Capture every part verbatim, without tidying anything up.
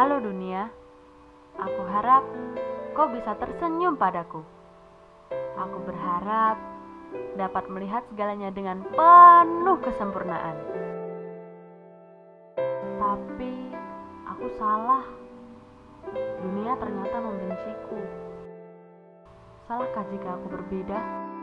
Halo dunia, aku harap kau bisa tersenyum padaku. Aku berharap dapat melihat segalanya dengan penuh kesempurnaan. Tapi aku salah. Dunia ternyata membenciku. Salahkah jika aku berbeda?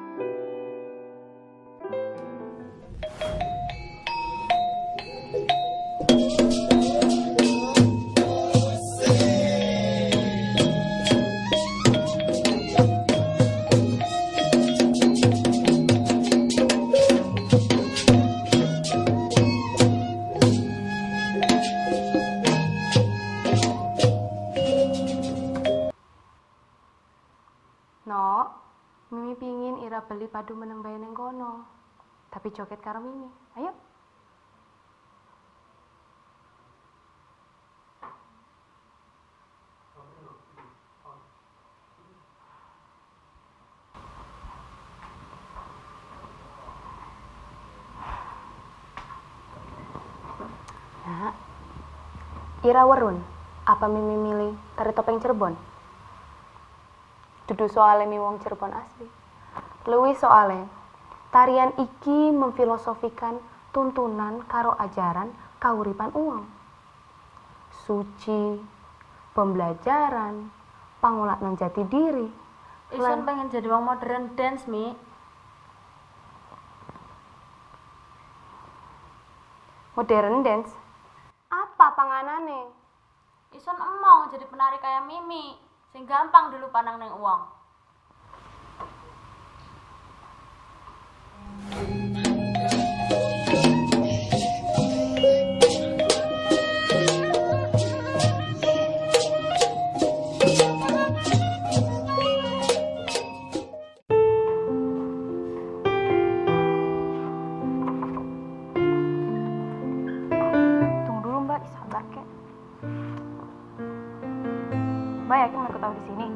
No, Mimi pingin Ira beli padu meneng bayi neng kono. Tapi joget karo Mimi. Ayo. Nah, Ira werun, apa Mimi milih tari topeng Cirebon? Dudu soale mi wong Cirebon asli. Luwih soale tarian iki memfilosofikan tuntunan karo ajaran kauripan uang. Suci, pembelajaran, pangulatan jati diri. Ison pengen jadi wong modern dance, Mi. Modern dance? Apa panganane? Ison emong jadi penari kayak Mimi, sing gampang dulu panang neng uang. Tunggu dulu Mbak, sabar kek. Mbak yakin mau ikut audisi ini?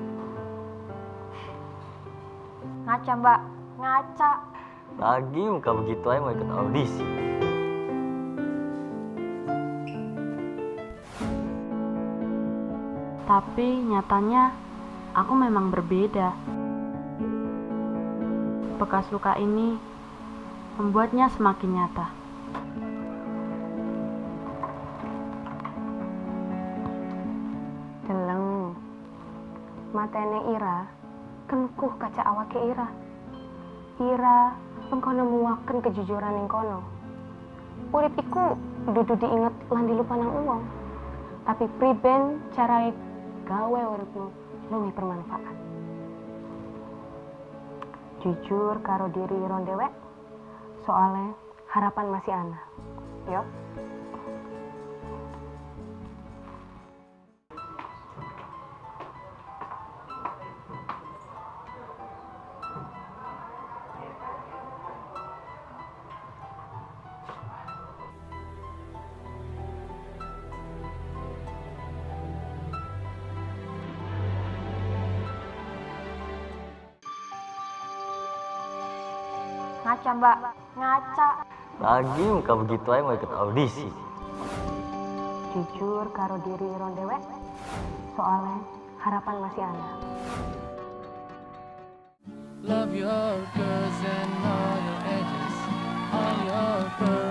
Ngaca Mbak, ngaca. Lagi muka begitu aja mau ikut audisi. Tapi nyatanya aku memang berbeda. Bekas luka ini membuatnya semakin nyata. Deleng. Matene Ira kenkuh kaca awake Ira. Ira mengkono muaken kejujuran ning kono. Urip iku dudu diinget lan dilupa nang uang. Tapi priben carae gawe uripmu luwih bermanfaat. Jujur karo diri ira dewek, soalnya harapan masih ana. Yo. Ngaca Mbak, ngaca. Lagi muka begitu aja mau ikut audisi. Jujur karo diri ira dewek, soalnya harapan masih ana. Love your curves and all your edges, all your curves.